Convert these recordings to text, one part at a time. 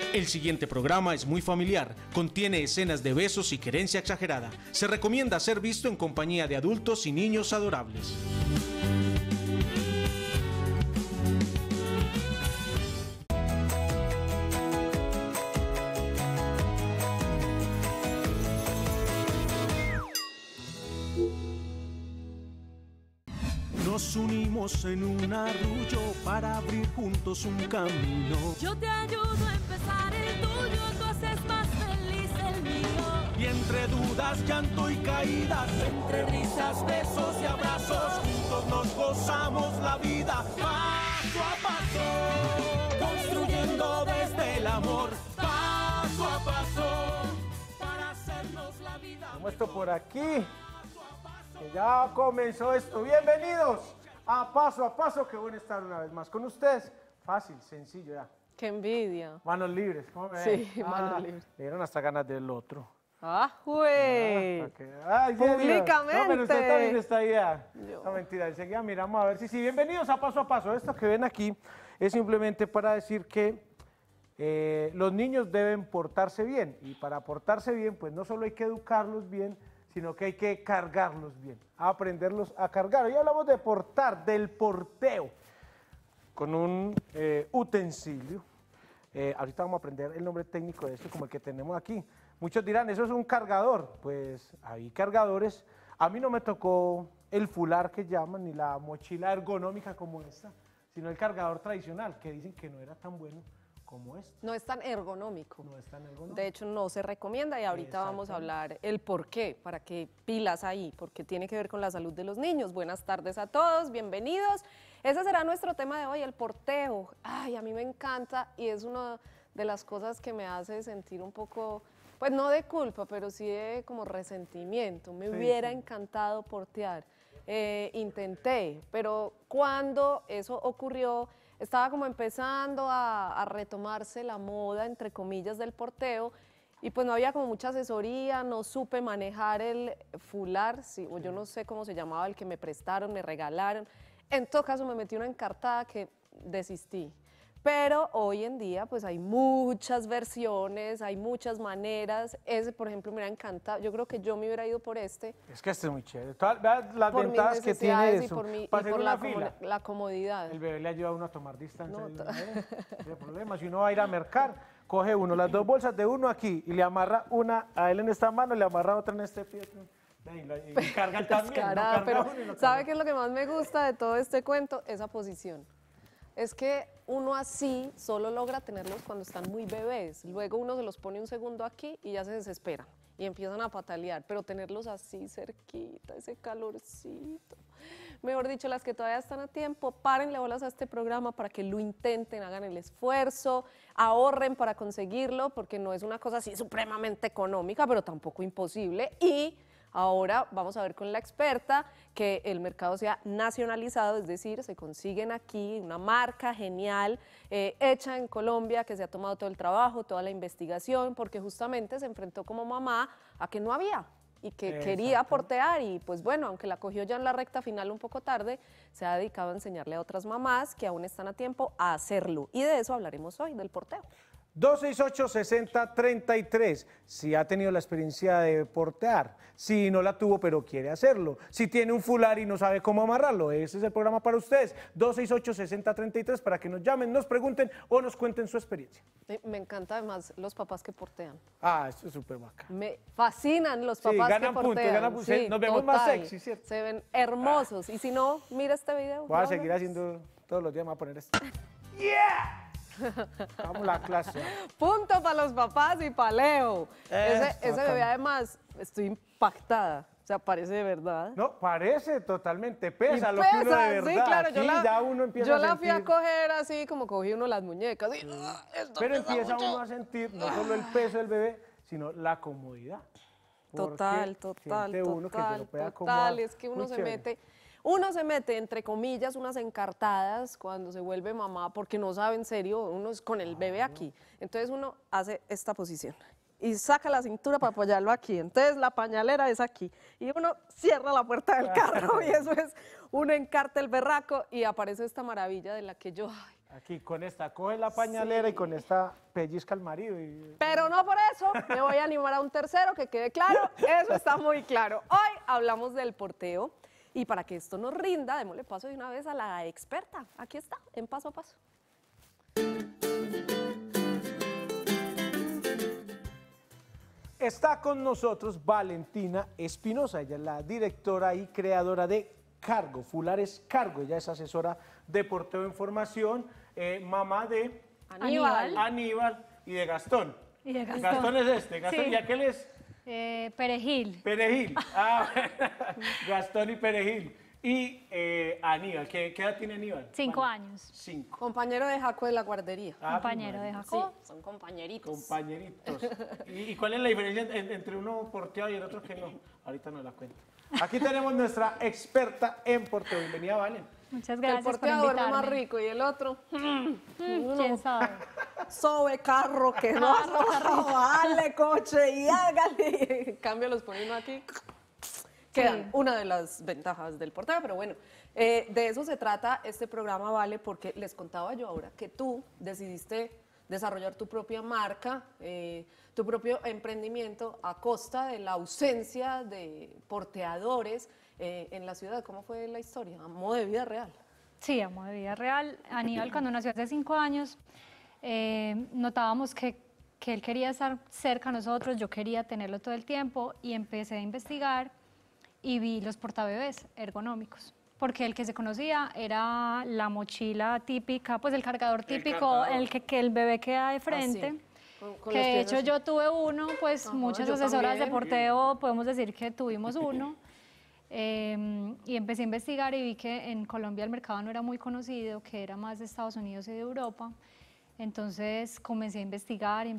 El siguiente programa es muy familiar, contiene escenas de besos y querencia exagerada. Se recomienda ser visto en compañía de adultos y niños adorables. Nos unimos en un arrullo para abrir juntos un camino. Yo te ayudo a empezar el tuyo, tú haces más feliz el mío. Y entre dudas, llanto y caídas, entre risas, besos y abrazos, juntos nos gozamos la vida paso a paso, construyendo desde el amor paso a paso, para hacernos la vida. Como esto por aquí, que ya comenzó esto. Bienvenidos a Paso, qué bueno estar una vez más con ustedes. Fácil, sencillo ya. ¡Qué envidia! Manos libres, ¿cómo me Sí, ven? manos libres. Me dieron hasta ganas del otro. ¡Ah, güey! Ay, ¡Públicamente! No, pero usted también está ahí. Yo. No, mentira, enseguida miramos a ver si sí. Bienvenidos a Paso. Esto que ven aquí es simplemente para decir que los niños deben portarse bien. Y para portarse bien, pues no solo hay que educarlos bien, sino que hay que cargarlos bien, aprenderlos a cargar. Hoy hablamos de portar, del porteo, con un utensilio. Ahorita vamos a aprender el nombre técnico de esto, como el que tenemos aquí. Muchos dirán, eso es un cargador. Pues hay cargadores. A mí no me tocó el fular que llaman, ni la mochila ergonómica como esta, sino el cargador tradicional, que dicen que no era tan bueno como este. No es tan ergonómico. No es tan ergonómico. De hecho, no se recomienda y ahorita vamos a hablar el por qué, para que pilas ahí, porque tiene que ver con la salud de los niños. Buenas tardes a todos, bienvenidos. Ese será nuestro tema de hoy, el porteo. Ay, a mí me encanta y es una de las cosas que me hace sentir un poco, pues no de culpa, pero sí de como resentimiento. Me hubiera encantado portear. Intenté, pero cuando eso ocurrió, estaba como empezando a retomarse la moda, entre comillas, del porteo, y pues no había como mucha asesoría, no supe manejar el fular, sí, o yo no sé cómo se llamaba, el que me prestaron, me regalaron. En todo caso me metí una encartada que desistí. Pero hoy en día pues hay muchas versiones, hay muchas maneras. Ese, por ejemplo, me hubiera encantado. Yo creo que yo me hubiera ido por este. Es que este es muy chévere. Vean las Por ventajas mis que tiene necesidades eso. y por, Para hacer por una fila. la comodidad. El bebé le ayuda a uno a tomar distancia. No, No hay problema. Si uno va a ir a mercar, coge uno, las dos bolsas de uno aquí y le amarra una a él en esta mano, le amarra otra en este pie. Y carga el también. Descarada, no carga pero uno y no ¿sabe carga. qué es lo que más me gusta de todo este cuento? Esa posición. Es que uno así solo logra tenerlos cuando están muy bebés. Luego uno se los pone un segundo aquí y ya se desesperan y empiezan a patalear. Pero tenerlos así cerquita, ese calorcito. Mejor dicho, las que todavía están a tiempo, párenle bolas a este programa para que lo intenten, hagan el esfuerzo, ahorren para conseguirlo, porque no es una cosa así supremamente económica, pero tampoco imposible. Y ahora vamos a ver con la experta que el mercado sea nacionalizado, es decir, se consiguen aquí una marca genial, hecha en Colombia, que se ha tomado todo el trabajo, toda la investigación, porque justamente se enfrentó como mamá a que no había y que quería portear y pues bueno, aunque la cogió ya en la recta final un poco tarde, se ha dedicado a enseñarle a otras mamás que aún están a tiempo a hacerlo y de eso hablaremos hoy, del porteo. 268-6033, si ha tenido la experiencia de portear, si no la tuvo pero quiere hacerlo, si tiene un fular y no sabe cómo amarrarlo, ese es el programa para ustedes, 268-6033, para que nos llamen, nos pregunten o nos cuenten su experiencia. Me encanta además los papás que portean. Ah, esto es súper bacán. Me fascinan los Sí, papás ganan que puntos, portean. ganan puntos. Nos vemos más sexy, ¿cierto? Se ven hermosos. Y si no, mira este video. Voy a seguir haciendo todos los días, me voy a poner esto. ¡Yeah! Vamos a la clase. Punto para los papás y para Leo. Ese bacán. bebé además, estoy impactada. O sea, parece de verdad. No, parece totalmente, pesa Y lo que uno de pesa, verdad. sí, claro, Aquí ya uno empieza a la sentir. fui a coger así como cogí uno las muñecas. Y, esto Pero pesa empieza mucho. uno a sentir no solo el peso del bebé, sino la comodidad. Total, Porque total, siente uno que se lo puede total. acomodar. Es que Muy chévere. uno se mete, entre comillas, unas encartadas cuando se vuelve mamá, porque no sabe en serio, uno es con el bebé aquí. Entonces uno hace esta posición y saca la cintura para apoyarlo aquí. Entonces la pañalera es aquí y uno cierra la puerta del carro y eso es un encarte el berraco y aparece esta maravilla de la que yo Aquí con esta, coge la pañalera y con esta pellizca al marido. Pero no por eso me voy a animar a un tercero, que quede claro, eso está muy claro. Hoy hablamos del porteo y para que esto nos rinda, démosle paso de una vez a la experta. Aquí está, en Paso a Paso. Está con nosotros Valentina Espinosa, ella es la directora y creadora de Cargo, Fulares Cargo. Ella es asesora de porteo en formación, mamá de Aníbal y de Gastón. Y de Gastón. Gastón es este, Gastón, Sí. ¿y aquel es? Perejil. Perejil. Ah, Gastón y Perejil. Y Aníbal, ¿qué edad tiene Aníbal? 5 años. 5. Compañero de Jaco de la guardería. Compañero de Sí, Jacob. son compañeritos. Compañeritos. ¿Y cuál es la diferencia entre uno porteado y el otro que no? Ahorita no la cuento. Aquí tenemos nuestra experta en porteo. Bienvenida, Valen. Muchas El gracias por porteador es invitarme. más rico y el otro, ¿Quién sabe? sobe carro que no vale coche y hágale. En cambio los pone uno aquí. Quedan una de las ventajas del porteo, pero bueno, de eso se trata este programa, Vale, porque les contaba yo ahora que tú decidiste desarrollar tu propia marca, tu propio emprendimiento a costa de la ausencia de porteadores en la ciudad. ¿Cómo fue la historia? A modo de vida real. Sí, a modo de vida real. Aníbal, cuando nació hace 5 años, notábamos que él quería estar cerca a nosotros, yo quería tenerlo todo el tiempo y empecé a investigar y vi los portabebés ergonómicos. Porque el que se conocía era la mochila típica, pues el cargador típico, el que el bebé queda de frente. Así, con Que los de pies hecho así. yo tuve uno, pues Ajá, muchas yo asesoras de también. porteo podemos decir que tuvimos uno. Y empecé a investigar y vi que en Colombia el mercado no era muy conocido, que era más de Estados Unidos y de Europa. Entonces comencé a investigar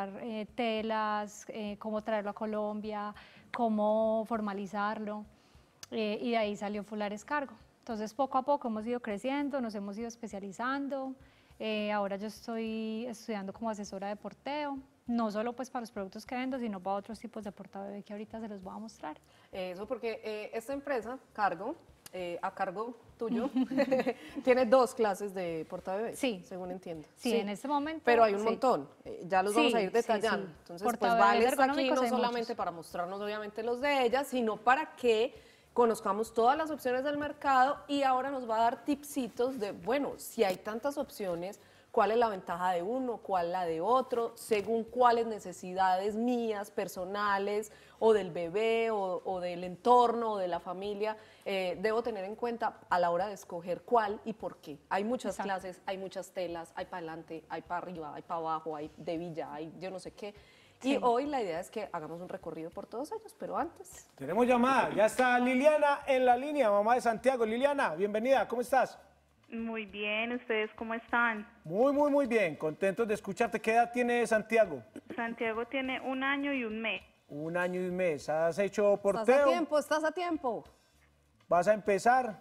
telas, cómo traerlo a Colombia, cómo formalizarlo, y de ahí salió Fulares Cargo. Entonces poco a poco hemos ido creciendo, nos hemos ido especializando. Ahora yo estoy estudiando como asesora de porteo, no solo pues para los productos que vendo, sino para otros tipos de portabebé que ahorita se los voy a mostrar. Eso porque esta empresa, Cargo, a cargo tuyo, tiene 2 clases de portabebés, Sí. según entiendo. Sí, en este momento. Pero hay un sí. montón, ya los Sí, vamos a ir sí, detallando. sí. Entonces, pues Portabebés Vale está aquí ergonómicos no hay solamente muchos. para mostrarnos obviamente los de ella, sino para que conozcamos todas las opciones del mercado y ahora nos va a dar tipsitos de, bueno, si hay tantas opciones, cuál es la ventaja de uno, cuál la de otro, según cuáles necesidades mías, personales, o del bebé, o del entorno, o de la familia, debo tener en cuenta a la hora de escoger cuál y por qué. Hay muchas Exacto. clases, hay muchas telas, hay para adelante, hay para arriba, hay para abajo, hay de villa, hay yo no sé qué. Y Sí. hoy la idea es que hagamos un recorrido por todos ellos, pero antes... Tenemos llamada, ya está Liliana en la línea, mamá de Santiago. Liliana, bienvenida, ¿cómo estás? Muy bien, ¿ustedes cómo están? Muy bien, contentos de escucharte. ¿Qué edad tiene Santiago? Santiago tiene 1 año y 1 mes. 1 año y 1 mes. ¿Has hecho Estás a porteo? tiempo, estás a tiempo. ¿Vas a empezar?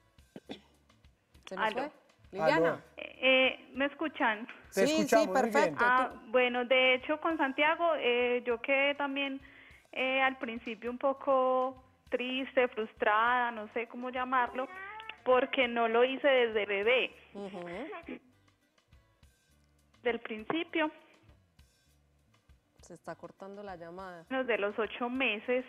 ¿Se nos Aló. fue? Liliana. Aló. ¿Me escuchan? Te Sí, escuchamos sí, muy bien. perfecto. Bueno, de hecho con Santiago yo quedé también al principio un poco triste, frustrada, no sé cómo llamarlo, porque no lo hice desde bebé. Del principio, Se está cortando la llamada. de los 8 meses,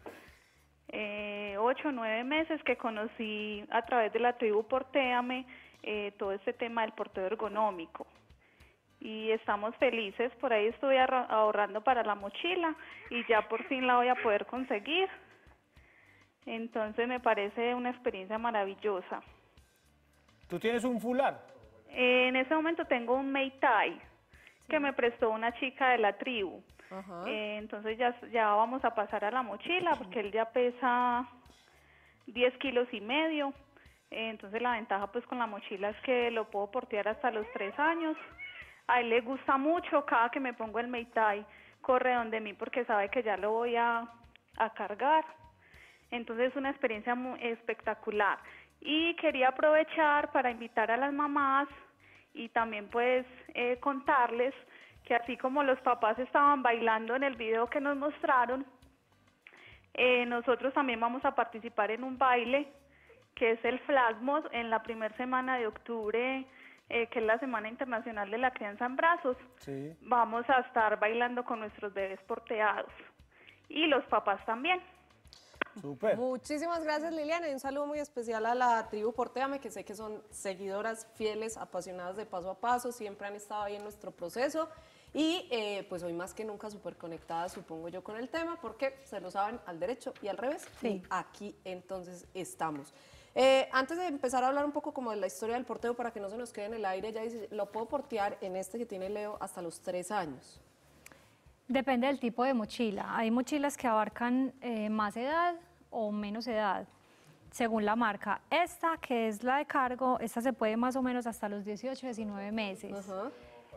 8 o 9 meses que conocí a través de la tribu Portéame todo este tema del porteo ergonómico. Y estamos felices, por ahí estoy ahorrando para la mochila y ya por fin la voy a poder conseguir. Entonces me parece una experiencia maravillosa. ¿Tú tienes un fular? En ese momento tengo un Meitai que me prestó una chica de la tribu. Ajá. Entonces ya vamos a pasar a la mochila porque él ya pesa 10 kilos y medio. Entonces la ventaja pues con la mochila es que lo puedo portear hasta los 3 años. A él le gusta mucho, cada que me pongo el Meitai corre donde mí porque sabe que ya lo voy a cargar. Entonces es una experiencia muy espectacular. Y quería aprovechar para invitar a las mamás y también pues contarles que así como los papás estaban bailando en el video que nos mostraron, nosotros también vamos a participar en un baile que es el Flash Mob en la primera semana de octubre que es la Semana Internacional de la Crianza en Brazos, Sí. vamos a estar bailando con nuestros bebés porteados y los papás también. Súper. Muchísimas gracias, Liliana, y un saludo muy especial a la tribu Portéame, que sé que son seguidoras fieles, apasionadas de Paso a Paso, siempre han estado ahí en nuestro proceso y pues hoy más que nunca súper conectadas, supongo yo, con el tema, porque se lo saben al derecho y al revés, Sí. y aquí entonces estamos. Antes de empezar a hablar un poco como de la historia del porteo, para que no se nos quede en el aire, ya dice, lo puedo portear en este que tiene Leo hasta los 3 años. Depende del tipo de mochila. Hay mochilas que abarcan más edad o menos edad, según la marca. Esta, que es la de cargo, esta se puede más o menos hasta los 18, 19 meses. Ajá.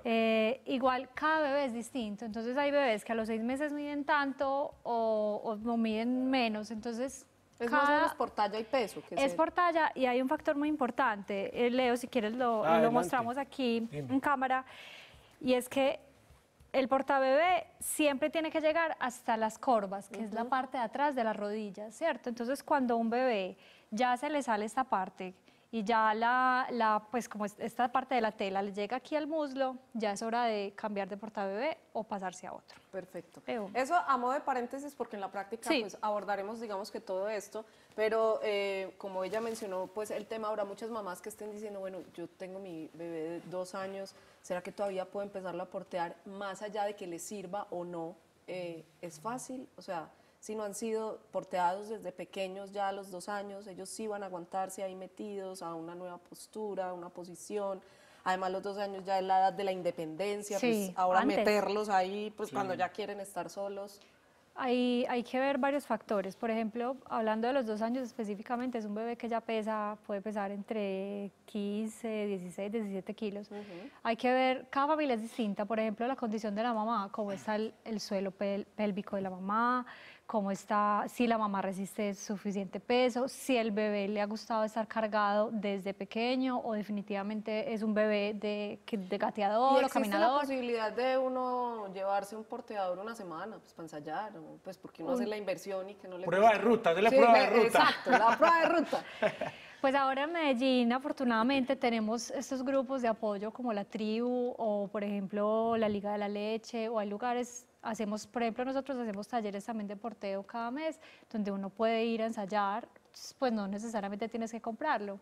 Igual cada bebé es distinto, entonces hay bebés que a los 6 meses miden tanto o miden menos, entonces Es más o menos por talla y peso. Que es se- por talla y hay un factor muy importante, Leo, si quieres lo Adelante. mostramos aquí Dime. en cámara, y es que el portabebé siempre tiene que llegar hasta las corvas, que es la parte de atrás de las rodillas, ¿cierto? Entonces, cuando un bebé ya se le sale esta parte y ya pues como esta parte de la tela le llega aquí al muslo, ya es hora de cambiar de portabebé o pasarse a otro. Perfecto. Veo. Eso a modo de paréntesis, porque en la práctica Sí. pues abordaremos, digamos que todo esto, pero como ella mencionó, pues el tema, habrá muchas mamás que estén diciendo, bueno, yo tengo mi bebé de 2 años, ¿será que todavía puedo empezarlo a portear más allá de que le sirva o no? ¿Es fácil? O sea, si no han sido porteados desde pequeños ya a los 2 años, ellos sí van a aguantarse ahí metidos a una nueva postura, una posición. Además, los 2 años ya es la edad de la independencia, Sí, pues ahora antes. meterlos ahí, pues cuando ya quieren estar solos. Hay que ver varios factores. Por ejemplo, hablando de los 2 años específicamente, es un bebé que ya puede pesar entre 15, 16, 17 kilos. Hay que ver, cada familia es distinta. Por ejemplo, la condición de la mamá, cómo está el suelo pélvico de la mamá, cómo está, si la mamá resiste suficiente peso, si el bebé le ha gustado estar cargado desde pequeño o definitivamente es un bebé de gateador o ¿Y existe la caminador. posibilidad de uno llevarse un porteador una semana, pues para ensayar, o, pues porque uno hace la inversión y que no le Prueba gusta? de ruta, de la Sí, prueba de ruta. Exacto, la prueba de ruta. Pues ahora en Medellín, afortunadamente, tenemos estos grupos de apoyo como la tribu o, por ejemplo, la Liga de la Leche, o hay lugares, por ejemplo, nosotros hacemos talleres también de porteo cada mes, donde uno puede ir a ensayar, pues no necesariamente tienes que comprarlo.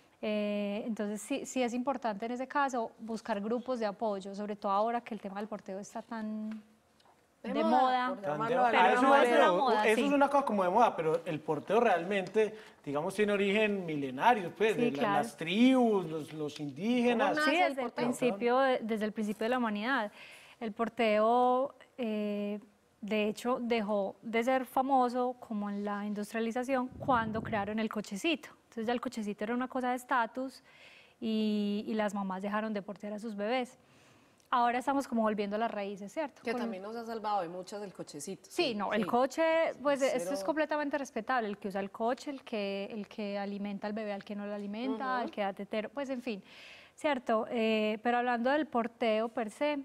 Entonces sí es importante en ese caso buscar grupos de apoyo, sobre todo ahora que el tema del porteo está tan de moda. por Tan llamarlo de- de Ah, alguna eso, no es de manera. la moda, eso sí. es una cosa como de moda, pero el porteo realmente, digamos, tiene origen milenario, pues, Sí, de claro. las tribus, los indígenas. ¿Cómo Sí, nace el desde el porteo? principio, desde el principio de la humanidad. El porteo, de hecho, dejó de ser famoso como en la industrialización cuando crearon el cochecito. Entonces ya el cochecito era una cosa de estatus y las mamás dejaron de portear a sus bebés. Ahora estamos como volviendo a las raíces, ¿cierto? Que Con- también nos ha salvado de muchas del cochecito. Sí, no, el coche, pues esto es Cero. completamente respetable, el que usa el coche, el que alimenta al bebé, al que no lo alimenta, el que da tetero, pues en fin, ¿cierto? Pero hablando del porteo per se,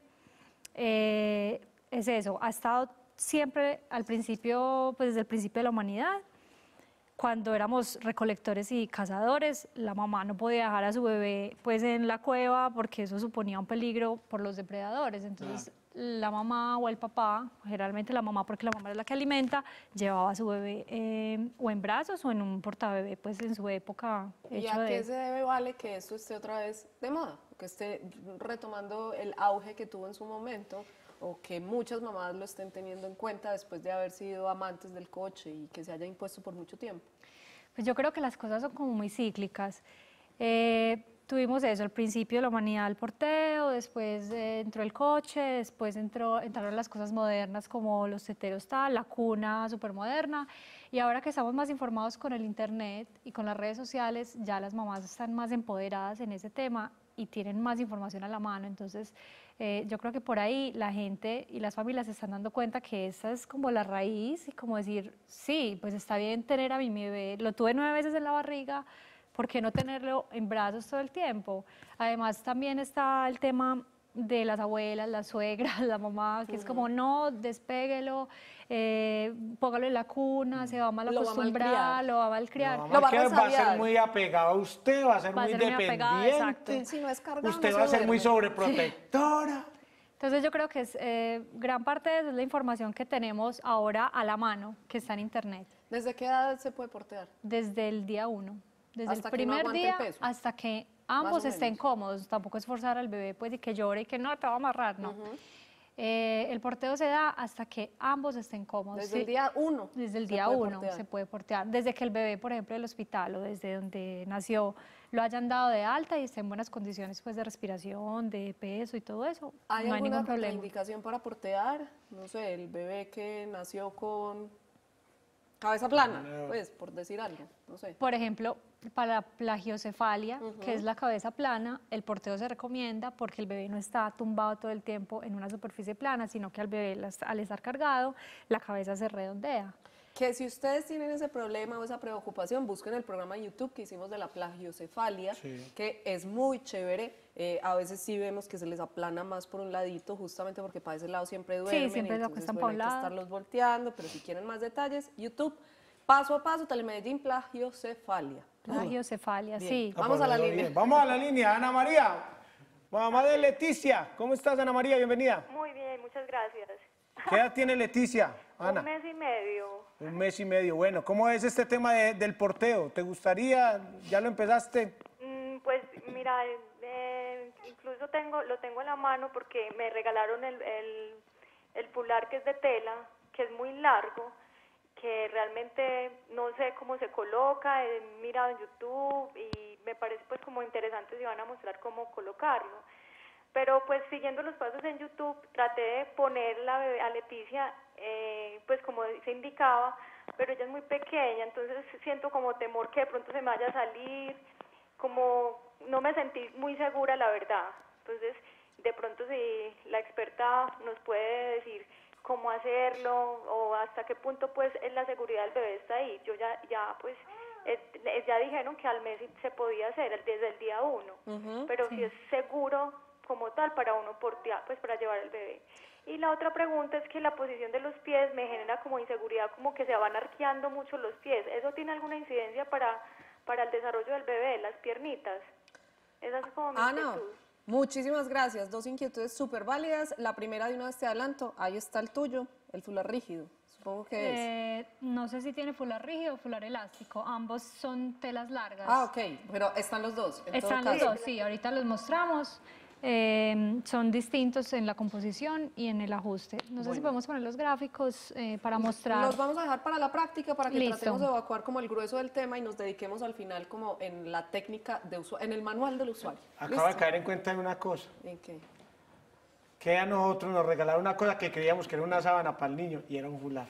es eso, ha estado siempre al principio, pues desde el principio de la humanidad. Cuando éramos recolectores y cazadores, la mamá no podía dejar a su bebé pues en la cueva porque eso suponía un peligro por los depredadores. Entonces la mamá o el papá, generalmente la mamá porque la mamá es la que alimenta, llevaba a su bebé o en brazos o en un portabebé pues en su época ¿Y hecho a qué de... se debe, Vale, que esto esté otra vez de moda? Que esté retomando el auge que tuvo en su momento, o que muchas mamás lo estén teniendo en cuenta después de haber sido amantes del coche y que se haya impuesto por mucho tiempo. Pues yo creo que las cosas son como muy cíclicas. Tuvimos eso, al principio de la humanidad el porteo, después entró el coche, después entraron las cosas modernas como los teteros tal, la cuna súper moderna, y ahora que estamos más informados con el internet y con las redes sociales, ya las mamás están más empoderadas en ese tema y tienen más información a la mano, entonces yo creo que por ahí la gente y las familias se están dando cuenta que esa es como la raíz y como decir, sí, pues está bien tener a mi bebé, lo tuve 9 veces en la barriga, ¿por qué no tenerlo en brazos todo el tiempo? Además también está el tema de las abuelas, las suegras, la mamá, que es como, no, despéguelo, póngalo en la cuna, se va a mal Lo va a acostumbrar, malcriar. lo va a malcriar. No, Lo va a que va a ser resabiar. muy apegado a usted, va a ser Va a muy ser muy apegado, dependiente. exacto. Si no es cargado, Usted no va a se ser muy duerme. sobreprotectora. Entonces yo creo que es gran parte de eso es la información que tenemos ahora a la mano, que está en internet, ¿Desde qué edad se puede portear? desde el día 1, desde Hasta el que no primer aguante el día peso. hasta que Más ambos o estén menos. cómodos. Tampoco es forzar al bebé pues y que llore y que no, te va a amarrar, no. El porteo se da hasta que ambos estén cómodos. Desde Sí. el día 1. Desde el día 1 se puede portear. Desde que el bebé, por ejemplo, del hospital o desde donde nació, lo hayan dado de alta y esté en buenas condiciones pues, de respiración, de peso y todo eso, ¿Hay no hay alguna ningún problema. contraindicación para portear? No sé, el bebé que nació con cabeza plana, pues, por decir algo, no sé. Por ejemplo, para la plagiocefalia, que es la cabeza plana, el porteo se recomienda porque el bebé no está tumbado todo el tiempo en una superficie plana, sino que al bebé, al estar cargado, la cabeza se redondea. Que si ustedes tienen ese problema o esa preocupación, busquen el programa de YouTube que hicimos de la plagiocefalia, que es muy chévere. A veces sí vemos que se les aplana más por un ladito, justamente porque para ese lado siempre duermen. siempre se entonces, acuestan bueno, pa' un hay que lado. estarlos volteando, pero si quieren más detalles, YouTube, paso a paso, Telemedellín, plagiocefalia. Plagiocefalia, Bien. sí. Vamos a la Bien, línea. Vamos a la línea, Ana María. Mamá de Leticia. ¿Cómo estás, Ana María? Bienvenida. Muy bien, muchas gracias. ¿Qué edad tiene Leticia, Ana? 1 mes y medio. 1 mes y medio. Bueno, ¿cómo es este tema del porteo? ¿Te gustaría? ¿Ya lo empezaste? Pues mira, incluso lo tengo en la mano porque me regalaron el fular que es de tela, que es muy largo, que realmente no sé cómo se coloca, he mirado en YouTube y me parece pues como interesante si van a mostrar cómo colocarlo. Pero pues siguiendo los pasos en YouTube traté de ponerla a Leticia pues como se indicaba, pero ella es muy pequeña, entonces siento como temor que de pronto se me vaya a salir, como no me sentí muy segura la verdad. Entonces de pronto si la experta nos puede decir cómo hacerlo o hasta qué punto pues la seguridad del bebé está ahí. Yo ya pues ya dijeron que al mes se podía hacer desde el día 1, pero si es seguro como tal para uno portear, pues para llevar el bebé. Y la otra pregunta es que la posición de los pies me genera como inseguridad, como que se van arqueando mucho los pies. ¿Eso tiene alguna incidencia para el desarrollo del bebé, las piernitas? Esa es como mi Ana, inquietud. muchísimas gracias. 2 inquietudes súper válidas. La primera de una vez te adelanto, ahí está el tuyo, el fular rígido. Supongo que es. No sé si tiene fular rígido o fular elástico, ambos son telas largas. Ah, ok, pero están los dos. En Están todo los caso. dos, sí, ahorita los mostramos. Son distintos en la composición y en el ajuste. No sé si podemos poner los gráficos para mostrar. Los vamos a dejar para la práctica para que Listo. tratemos de evacuar como el grueso del tema y nos dediquemos al final como en la técnica de usuario, en el manual del usuario. Acabo de caer en cuenta de una cosa. ¿En qué? Que a nosotros nos regalaron una cosa que creíamos que era una sábana para el niño y era un fular.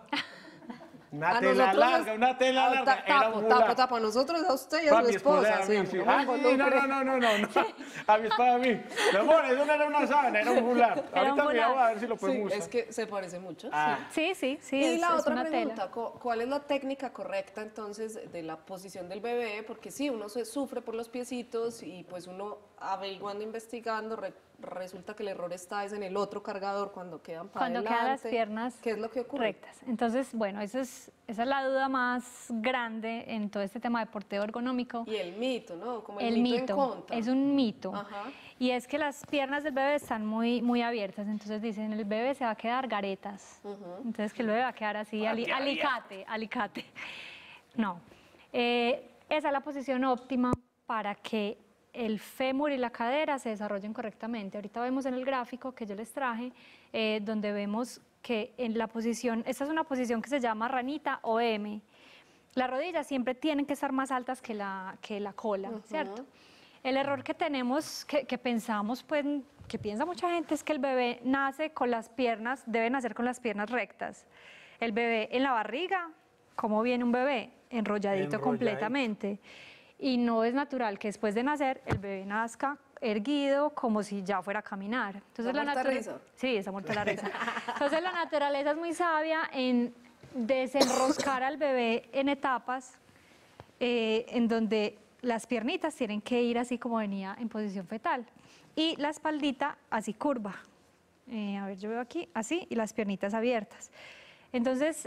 Una A tela nosotros larga, una tela Ah, larga. Era un fular. tapo, a nosotros, a usted y a Para su mi esposa y esposa. a sí, mí, amor, sí. no me Ah, sí, no, involucre. no. A mi esposa y a mí. Mi amor, eso no era una sábana, era un fular. un Ahorita fular. miramos a ver si lo Sí, podemos usar. es que se parece mucho. Ah. Sí, Y es la otra una pregunta, tela. ¿cuál es la técnica correcta entonces de la posición del bebé? Porque sí, uno se sufre por los piecitos y pues uno averiguando, investigando, resulta que el error está es en el otro cargador cuando quedan para Cuando adelante. quedan las piernas ¿Qué es lo que ocurre? rectas. Entonces, bueno, esa es la duda más grande en todo este tema de porteo ergonómico. Y el mito, ¿no? Como El mito en mito, contra. es un mito. Ajá. Y es que las piernas del bebé están muy abiertas, entonces dicen, el bebé se va a quedar garetas. Entonces que el bebé va a quedar así, alicate. No. Esa es la posición óptima para que el fémur y la cadera se desarrollen correctamente. Ahorita vemos en el gráfico que yo les traje, donde vemos que en la posición, esta es una posición que se llama ranita o M. Las rodillas siempre tienen que estar más altas que la cola, ¿cierto? El error que tenemos, que pensamos, pues, que piensa mucha gente, es que el bebé nace con las piernas, debe nacer con las piernas rectas. El bebé en la barriga, ¿cómo viene un bebé? Enrolladito completamente. Y no es natural que después de nacer el bebé nazca erguido como si ya fuera a caminar. Entonces ¿Esa muerta risa? Sí, esa muerta la risa. Entonces la naturaleza es muy sabia en desenroscar al bebé en etapas en donde las piernitas tienen que ir así como venía en posición fetal y la espaldita así curva. A ver, yo veo aquí, así, y las piernitas abiertas. Entonces,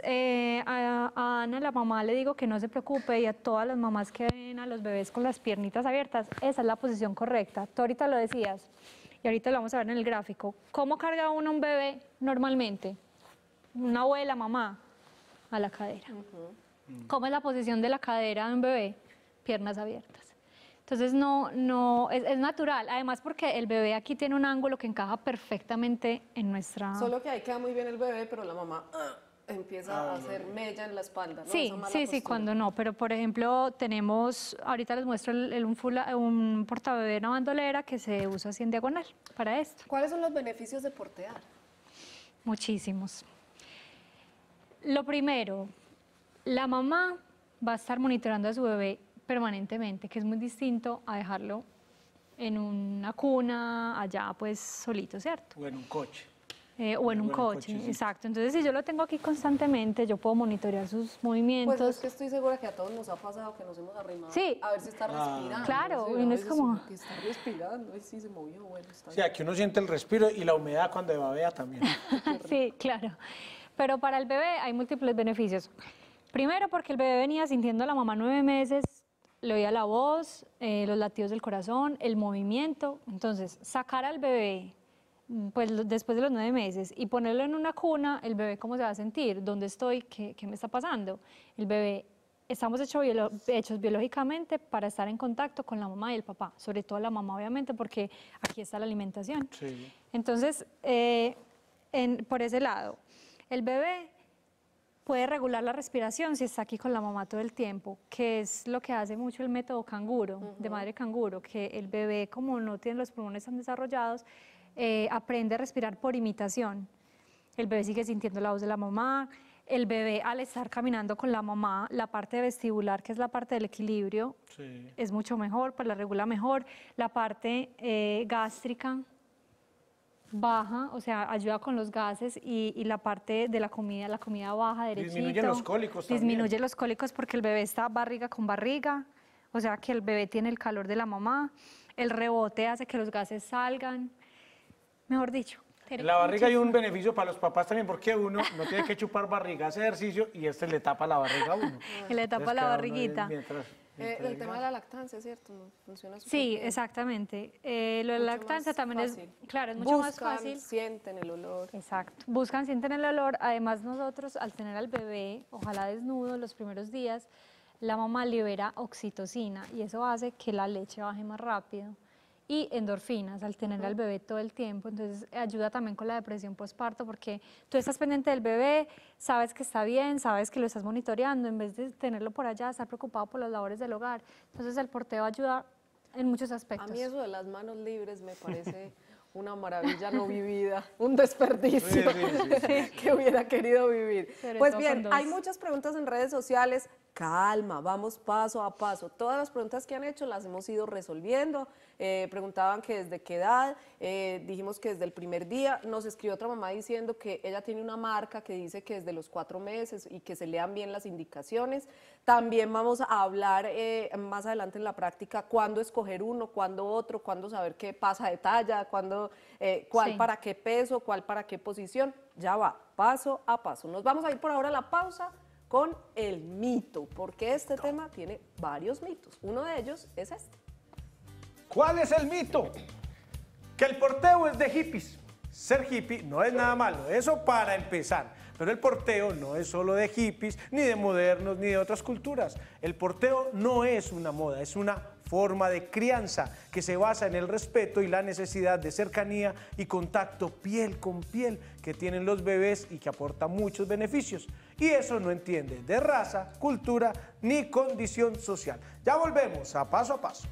a Ana, la mamá, le digo que no se preocupe, y a todas las mamás que ven a los bebés con las piernitas abiertas, esa es la posición correcta. Tú ahorita lo decías, y ahorita lo vamos a ver en el gráfico. ¿Cómo carga uno un bebé normalmente? Una abuela, mamá, a la cadera. ¿Cómo es la posición de la cadera de un bebé? Piernas abiertas. Entonces, es natural, además porque el bebé aquí tiene un ángulo que encaja perfectamente en nuestra... Solo que ahí queda muy bien el bebé, pero la mamá empieza a hacer mella en la espalda, ¿no? Sí, Esa mala sí, postura. cuando no, pero por ejemplo tenemos, ahorita les muestro un portabebé, una bandolera que se usa así en diagonal para esto. ¿Cuáles son los beneficios de portear? Muchísimos. Lo primero, la mamá va a estar monitoreando a su bebé permanentemente, que es muy distinto a dejarlo en una cuna, allá pues solito, ¿cierto? O en un coche. O en un coche, sí. exacto. Entonces, si yo lo tengo aquí constantemente, yo puedo monitorear sus movimientos. Pues es que estoy segura que a todos nos ha pasado que nos hemos arrimado Sí. a ver si está respirando. Claro, Sí, y a no es veces como- uno que está respirando, y sí se movió, bueno, está O sea, que uno siente el respiro y la humedad cuando babea también. Sí, claro. Pero para el bebé hay múltiples beneficios. Primero, porque el bebé venía sintiendo a la mamá 9 meses, le oía la voz, los latidos del corazón, el movimiento. Entonces, sacar al bebé pues después de los 9 meses y ponerlo en una cuna, el bebé cómo se va a sentir, dónde estoy, qué me está pasando. El bebé, estamos hechos biológicamente para estar en contacto con la mamá y el papá, sobre todo la mamá obviamente porque aquí está la alimentación. Sí. Entonces, por ese lado, el bebé puede regular la respiración si está aquí con la mamá todo el tiempo, que es lo que hace mucho el método canguro, de madre canguro, que el bebé, como no tiene los pulmones tan desarrollados, aprende a respirar por imitación. El bebé sigue sintiendo la voz de la mamá. El bebé, al estar caminando con la mamá, la parte vestibular, que es la parte del equilibrio, es mucho mejor, pues la regula mejor. La parte gástrica baja, o sea, ayuda con los gases y la parte de la comida baja derechito. Disminuye los cólicos también. Disminuye los cólicos porque el bebé está barriga con barriga, o sea, que el bebé tiene el calor de la mamá. El rebote hace que los gases salgan. Mejor dicho. En la barriga hay un beneficio para los papás también, porque uno no tiene que chupar barriga, hace ejercicio y le tapa la barriga a uno. Y le tapa Entonces, la queda uno ahí barriguita. El tema de la lactancia, ¿cierto? Funciona súper Sí, bien. exactamente. Lo de la Mucho lactancia más también fácil. es, claro, es mucho más Buscan, fácil. sienten el olor. Exacto. Buscan, sienten el olor. Además, nosotros, al tener al bebé, ojalá desnudo los primeros días, la mamá libera oxitocina y eso hace que la leche baje más rápido. Y endorfinas, al tener al bebé todo el tiempo. Entonces, ayuda también con la depresión postparto porque tú estás pendiente del bebé, sabes que está bien, sabes que lo estás monitoreando, en vez de tenerlo por allá, estar preocupado por las labores del hogar. Entonces, el porteo ayuda en muchos aspectos. A mí eso de las manos libres me parece una maravilla no vivida, un desperdicio que hubiera querido vivir. Sobre Pues todo bien, con dos. hay muchas preguntas en redes sociales. Calma, vamos paso a paso. Todas las preguntas que han hecho las hemos ido resolviendo. Preguntaban que desde qué edad, dijimos que desde el primer día. Nos escribió otra mamá diciendo que ella tiene una marca que dice que desde los 4 meses y que se lean bien las indicaciones. También vamos a hablar más adelante en la práctica cuándo escoger uno, cuándo otro, cuándo saber qué pasa de talla, cuándo, cuál Sí. para qué peso, cuál para qué posición. Ya va, paso a paso. Nos vamos a ir por ahora a la pausa con el mito, porque este tema tiene varios mitos. Uno de ellos es este. ¿Cuál es el mito? Que el porteo es de hippies. Ser hippie no es nada malo, eso para empezar. Pero el porteo no es solo de hippies, ni de modernos, ni de otras culturas. El porteo no es una moda, es una forma de crianza que se basa en el respeto y la necesidad de cercanía y contacto piel con piel que tienen los bebés y que aporta muchos beneficios. Y eso no entiende de raza, cultura ni condición social. Ya volvemos a Paso a Paso.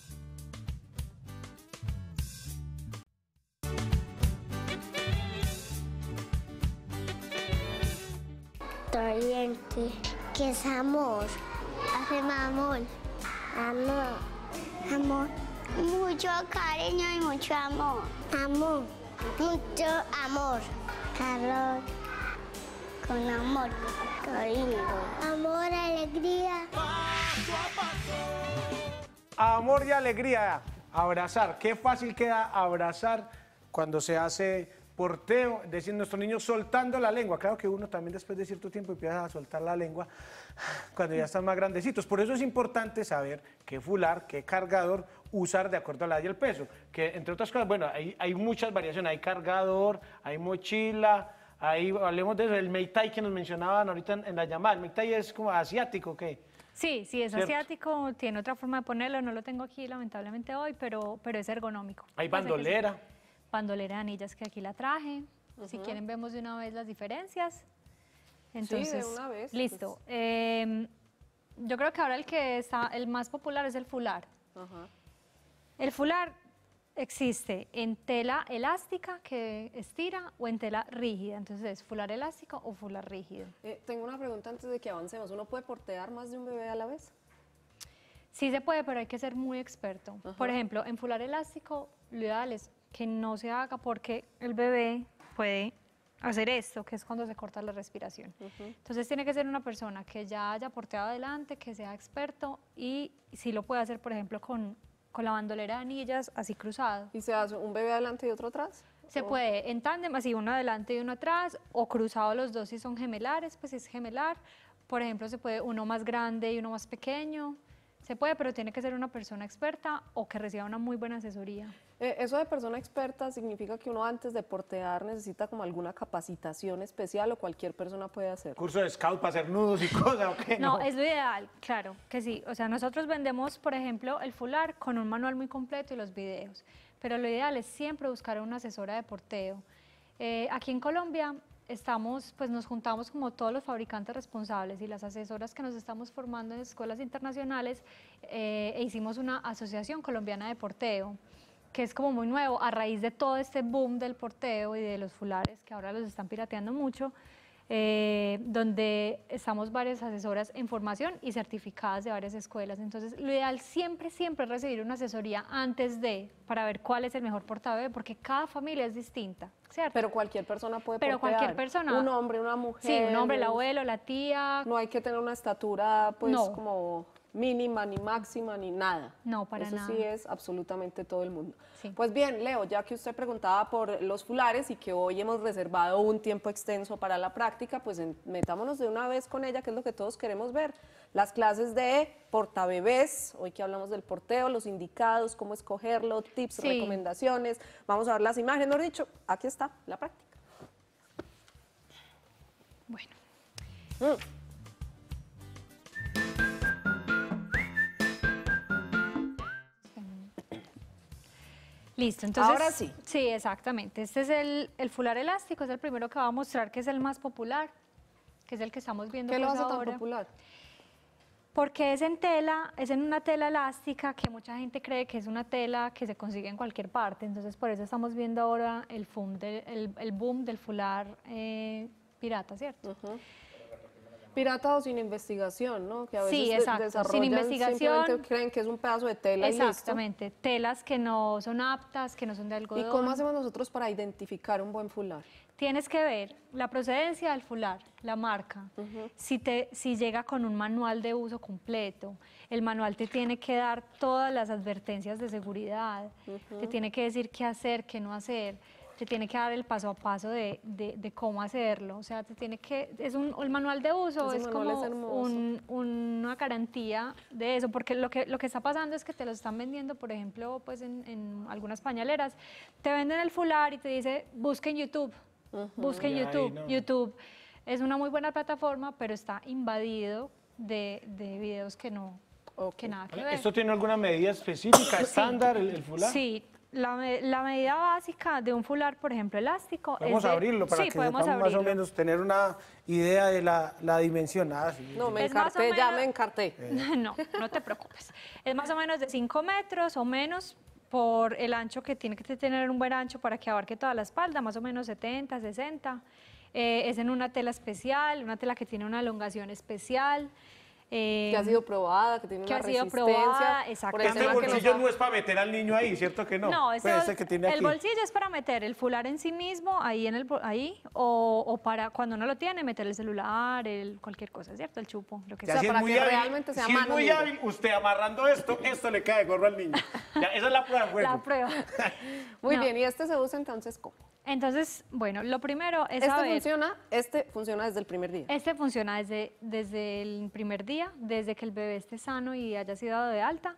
Doliente, que es amor. Hacemos amor. Amor. Amor. Mucho cariño y mucho amor. Amor. Mucho amor. Calor. Con amor. Cariño. Amor, alegría. Paso a paso, Amor y alegría, abrazar. Qué fácil queda abrazar cuando se hace porteo, es decir, nuestros niños soltando la lengua. Claro que uno también después de cierto tiempo empieza a soltar la lengua cuando ya están más grandecitos. Por eso es importante saber qué fular, qué cargador usar de acuerdo a la edad y el peso. Que entre otras cosas, bueno, hay muchas variaciones. Hay cargador, hay mochila, hablemos de eso, el Meitai que nos mencionaban ahorita en la llamada. El Meitai es como asiático, ¿qué? Sí, es ¿Cierto? asiático, tiene otra forma de ponerlo, no lo tengo aquí lamentablemente hoy, pero es ergonómico. Hay Pues, bandolera. Bandolera de anillas que aquí la traje. Si quieren vemos de una vez las diferencias. Entonces, de una vez, listo. Yo creo que ahora el más popular es el fular. El fular existe en tela elástica que estira o en tela rígida. Entonces, ¿es fular elástico o fular rígido? Tengo una pregunta antes de que avancemos. ¿Uno puede portear más de un bebé a la vez? Sí se puede, pero hay que ser muy experto. Por ejemplo, en fular elástico, lo ideal es que no se haga porque el bebé puede hacer esto, que es cuando se corta la respiración. Entonces tiene que ser una persona que ya haya porteado adelante, que sea experto y sí lo puede hacer, por ejemplo, con la bandolera de anillas así cruzado. ¿Y se hace un bebé adelante y otro atrás? Se puede en tándem, así uno adelante y uno atrás, o cruzado los dos si son gemelares, pues si es gemelar. Por ejemplo, se puede uno más grande y uno más pequeño. Se puede, pero tiene que ser una persona experta o que reciba una muy buena asesoría. Eso de persona experta significa que uno antes de portear necesita como alguna capacitación especial o cualquier persona puede hacer. Curso de scout para hacer nudos y cosas, ¿o qué? No, es lo ideal, claro, que sí. O sea, nosotros vendemos, por ejemplo, el fular con un manual muy completo y los videos, pero lo ideal es siempre buscar una asesora de porteo. Aquí en Colombia pues nos juntamos como todos los fabricantes responsables y las asesoras que nos estamos formando en escuelas internacionales e hicimos una asociación colombiana de porteo, que es como muy nuevo a raíz de todo este boom del porteo y de los fulares que ahora los están pirateando mucho, donde estamos varias asesoras en formación y certificadas de varias escuelas. Entonces, lo ideal siempre es recibir una asesoría para ver cuál es el mejor portabebé, porque cada familia es distinta, ¿cierto? Pero cualquier persona puede Pero portear. cualquier persona. Un hombre, una mujer. Sí, un hombre, el abuelo, la tía. No hay que tener una estatura, pues, No. como mínima, ni máxima, ni nada. No, para nada. Eso sí es absolutamente todo el mundo. Sí. Pues bien, Leo, ya que usted preguntaba por los fulares y que hoy hemos reservado un tiempo extenso para la práctica, pues metámonos de una vez con ella, que es lo que todos queremos ver. Las clases de portabebés, hoy que hablamos del porteo, los indicados, cómo escogerlo, tips, Sí. recomendaciones. Vamos a ver las imágenes, mejor dicho, aquí está la práctica. Bueno. Listo, entonces. Ahora sí. Sí, exactamente. Este es el fular elástico, es el primero que va a mostrar que es el más popular, que es el que estamos viendo ¿Qué lo pues hace tan ahora. popular? Porque es en tela, es en una tela elástica que mucha gente cree que es una tela que se consigue en cualquier parte. Entonces, por eso estamos viendo ahora el boom del fular pirata, ¿cierto? Pirata o sin investigación, ¿no? Que a veces Sí, exacto, sin desarrollan, investigación. simplemente creen que es un pedazo de tela y listo. Exactamente, telas que no son aptas, que no son de algodón. ¿Y cómo hacemos nosotros para identificar un buen fular? Tienes que ver la procedencia del fular, la marca, si llega con un manual de uso completo. El manual te tiene que dar todas las advertencias de seguridad, te tiene que decir qué hacer, qué no hacer, te tiene que dar el paso a paso de cómo hacerlo. O sea, el manual de uso Ese es manual como es hermoso. una garantía de eso, porque lo que está pasando es que te lo están vendiendo, por ejemplo, pues en algunas pañaleras, te venden el fular y te dice, busca en YouTube. Busca en Y ahí YouTube. no. YouTube es una muy buena plataforma, pero está invadido de videos que nada que ver. ¿Esto tiene alguna medida específica, estándar, el fular? Sí, la medida básica de un fular, por ejemplo, elástico. Vamos a abrirlo para que podemos sepamos más o abrirlo. menos tener una idea de la dimensión. Sí. No, me Es más o encarté, ya menos- me encarté. No te preocupes. Es más o menos de 5 metros o menos por el ancho que tiene que tener un buen ancho para que abarque toda la espalda, más o menos 70, 60. Es en una tela especial, una tela que tiene una elongación especial. Que ha sido probada, que tiene que una ha sido resistencia. probada, por exacto. el Este tema que nos bolsillo ha- no es para meter al niño ahí, ¿cierto que no? No, Pues ese que tiene el aquí. bolsillo es para meter el fular en sí mismo, ahí, o para cuando uno lo tiene, meter el celular, cualquier cosa, ¿cierto? El chupo, lo que Ya sea. si es para muy que hábil, realmente sea si es mano muy libre. hábil, usted amarrando esto le cae de gorro al niño. Ya, esa es la prueba de juego. La prueba. Muy No. bien, y este se usa entonces ¿cómo? Entonces, bueno, lo primero es Este funciona desde el primer día. Este funciona desde el primer día, desde que el bebé esté sano y haya sido dado de alta,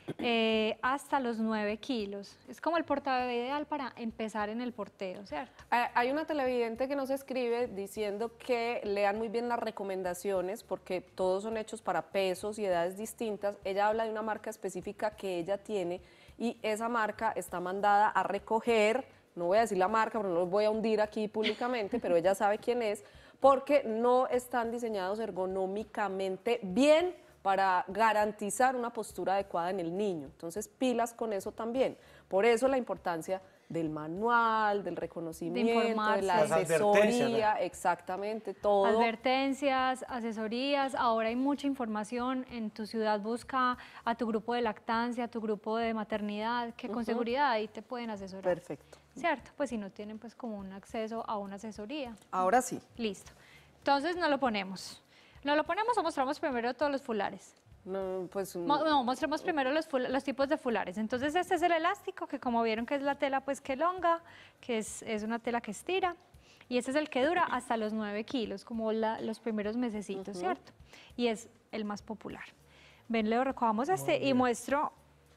hasta los 9 kilos. Es como el portabebé ideal para empezar en el porteo, ¿cierto? Hay una televidente que nos escribe diciendo que lean muy bien las recomendaciones porque todos son hechos para pesos y edades distintas. Ella habla de una marca específica que ella tiene y esa marca está mandada a recoger, no voy a decir la marca, pero no los voy a hundir aquí públicamente, pero ella sabe quién es, porque no están diseñados ergonómicamente bien para garantizar una postura adecuada en el niño. Entonces, pilas con eso también. Por eso la importancia del manual, del reconocimiento, de la informarse. Las advertencias, asesoría, exactamente, todo. Advertencias, asesorías, ahora hay mucha información. En tu ciudad busca a tu grupo de lactancia, a tu grupo de maternidad, que con seguridad ahí te pueden asesorar. Perfecto. ¿Cierto? Pues si no tienen pues como un acceso a una asesoría. Ahora sí. Listo. Entonces no lo ponemos. ¿No lo ponemos o mostramos primero todos los fulares? No, pues, No, mostremos primero los tipos de fulares. Entonces este es el elástico, que como vieron que es la tela pues que elonga, que es una tela que estira. Y este es el que dura hasta los 9 kilos, como los primeros mesecitos, ¿cierto? Y es el más popular. Ven, Leo, recogamos este y muestro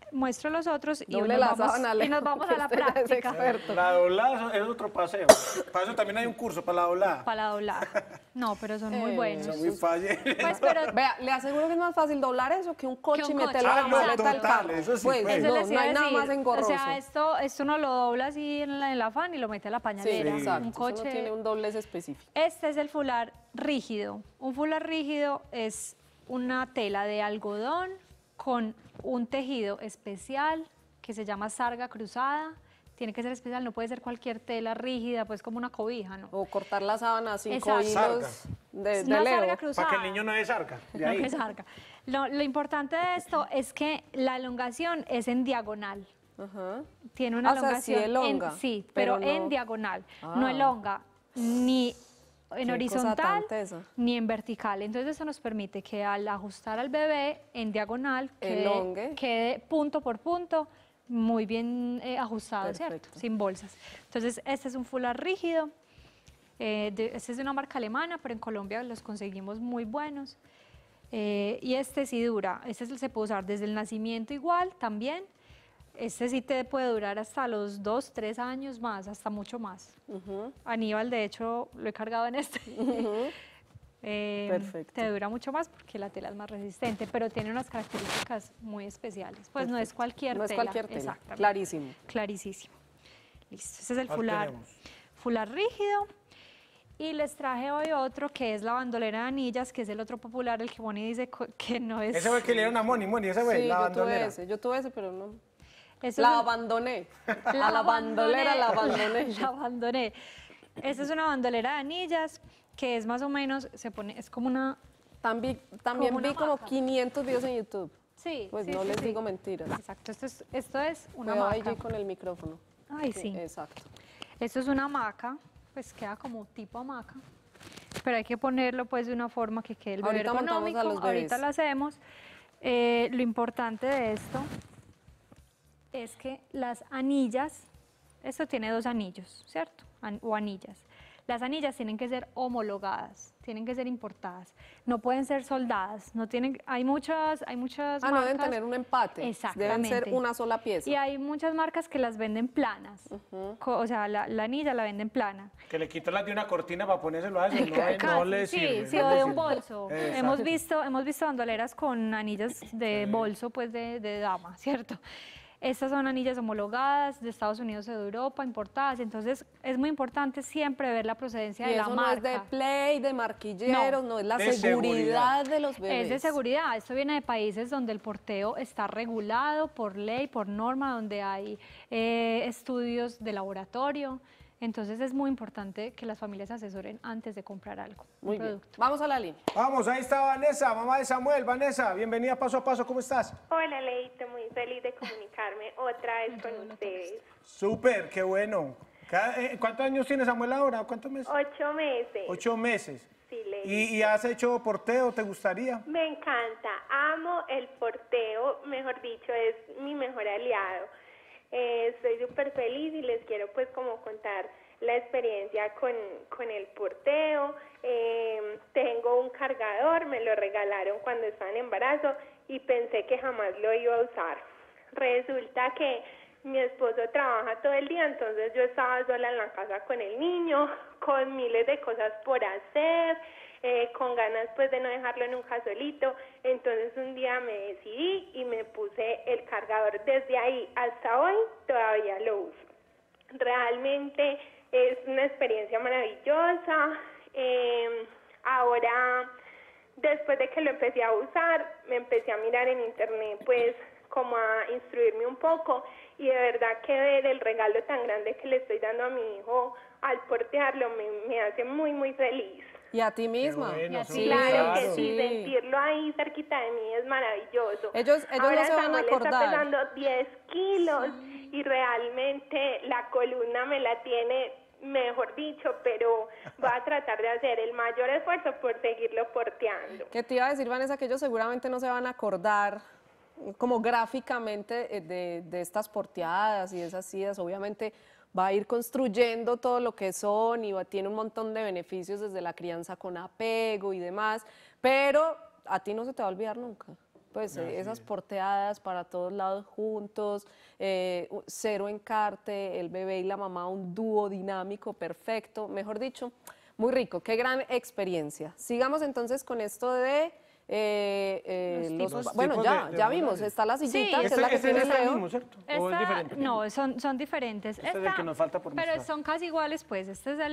los otros y Doble nos la vamos, sábana, y Leo, nos vamos a la que usted es práctica. experto. La doblada es otro paseo. Para eso también hay un curso, para la doblada. Para la doblada. No, pero son muy buenos. Son muy fáciles. Pues, pero Vea, le aseguro que es más fácil doblar eso que un coche Que y un coche. meterlo en la Ah, no, maleta del total, carro. eso sí, Pues, pues. eso no, les no iba hay a nada decir. más engorroso. O sea, esto no lo dobla así en el afán y lo mete a la Sí, pañalera. exacto. Un Eso coche. no tiene un doblez específico. Este es el fular rígido. Un fular rígido es una tela de algodón con un tejido especial que se llama sarga cruzada. Tiene que ser especial, no puede ser cualquier tela rígida, pues como una cobija, ¿no? O cortar la sábana a 5 Exacto. hilos de Una Leo. sarga cruzada. Para que el niño no desarca. De No ahí. que sarga. Lo importante de esto es que la elongación es en diagonal. Ajá. Tiene una O sea, sí elongación. elonga, Sí, pero pero en no- diagonal. Ah. No elonga ni en Qué cosa horizontal tan tesa. ni en vertical. Entonces eso nos permite que al ajustar al bebé en diagonal Elongue. quede punto por punto muy bien ajustado, ¿cierto? Perfecto. Sin bolsas. Entonces este es un fular rígido. Este es de una marca alemana, pero en Colombia los conseguimos muy buenos. Y este sí dura, se puede usar desde el nacimiento igual también. Este sí te puede durar hasta los 2, 3 años más, hasta mucho más. Aníbal, de hecho, lo he cargado en este. Perfecto. Te dura mucho más porque la tela es más resistente, pero tiene unas características muy especiales. Pues no es cualquier No es tela. cualquier tela. Exactamente. Clarísimo. Clarísimo. Listo, ese es el Aquí fular, tenemos. fular rígido. Y les traje hoy otro que es la bandolera de anillas, que es el otro popular, el que Moni dice que no es... Ese fue el que le dieron a Moni, ese fue, Sí, la yo tuve bandolera. ese. Yo tuve ese, pero no. Eso La es un- abandoné. A la bandolera la abandoné. La abandoné. Esta es una bandolera de anillas que es más o menos, se pone, es como una... También Como una vi como hamaca. 500 videos en YouTube. Sí, Pues sí, no sí, les sí. digo mentiras. Exacto, esto es una Cuidado ahí hamaca. G con el micrófono. Ay, sí. Exacto. Esto es una hamaca, pues queda como tipo hamaca, pero hay que ponerlo pues de una forma que quede el bebé Ahorita montamos a ergonómico. los bebés. Ahorita lo hacemos. Lo importante de esto es que las anillas, esto tiene 2 anillos, ¿cierto? O anillas. Las anillas tienen que ser homologadas, tienen que ser importadas, no pueden ser soldadas, no tienen, hay muchas Ah, no deben marcas- tener un empate. Deben Exactamente. ser una sola pieza. Y hay muchas marcas que las venden planas, o sea, la anilla la venden plana. Que le quitó las de una cortina para ponérselo a eso, no, Casi, no le sí, sirve. sí, no o le de un sirve. bolso. Exacto. Hemos visto bandoleras con anillas de bolso, pues de dama, ¿cierto? Estas son anillas homologadas de Estados Unidos o de Europa, importadas. Entonces, es muy importante siempre ver la procedencia Y de la eso marca. no es de play, de marquilleros, no, es la De seguridad seguridad. de los bebés. Es de seguridad. Esto viene de países donde el porteo está regulado por ley, por norma, donde hay estudios de laboratorio. Entonces es muy importante que las familias se asesoren antes de comprar algo, Muy un bien. producto. Vamos a la línea. Vamos, ahí está Vanessa, mamá de Samuel. Vanessa, bienvenida a Paso a Paso, ¿cómo estás? Hola, Leito, muy feliz de comunicarme otra vez con ustedes. Súper, qué bueno. ¿Cuántos años tiene Samuel ahora? ¿Cuántos meses? 8 meses. 8 meses. Sí, Leito. ¿Y has hecho porteo? ¿Te gustaría? Me encanta, amo el porteo, mejor dicho, es mi mejor aliado. Estoy súper feliz y les quiero pues como contar la experiencia con el porteo. Tengo un cargador, me lo regalaron cuando estaba en embarazo y pensé que jamás lo iba a usar. Resulta que mi esposo trabaja todo el día, entonces yo estaba sola en la casa con el niño, con miles de cosas por hacer, con ganas pues de no dejarlo nunca solito. Entonces un día me decidí y me puse el cargador. Desde ahí hasta hoy todavía lo uso. Realmente es una experiencia maravillosa. Ahora, después de que lo empecé a usar, me empecé a mirar en internet pues como a instruirme un poco, y de verdad que ver el regalo tan grande que le estoy dando a mi hijo al portearlo me hace muy, muy feliz. ¿Y a ti misma? bueno, Sí, Claro que claro. sí, sentirlo ahí cerquita de mí es maravilloso. Ellos Ahora no se van a Samuel acordar. está pesando 10 kilos y realmente la columna me la tiene, mejor dicho, pero voy a tratar de hacer el mayor esfuerzo por seguirlo porteando. Que te iba a decir, Vanessa, que ellos seguramente no se van a acordar como gráficamente de estas porteadas y de esas idas. Obviamente va a ir construyendo todo lo que son y tiene un montón de beneficios desde la crianza con apego y demás, pero a ti no se te va a olvidar nunca. Pues esas porteadas para todos lados juntos, cero encarte, el bebé y la mamá, un dúo dinámico perfecto, mejor dicho, muy rico, qué gran experiencia. Sigamos entonces con esto de bueno, tipos ya, de ya vimos, formularios. está la sillita, que Sí, es la que Este tiene es el Leo. mismo, ¿cierto? ¿O es Esta- diferente? No, son diferentes. Este es el que nos falta por mostrar. Pero son casi iguales, pues.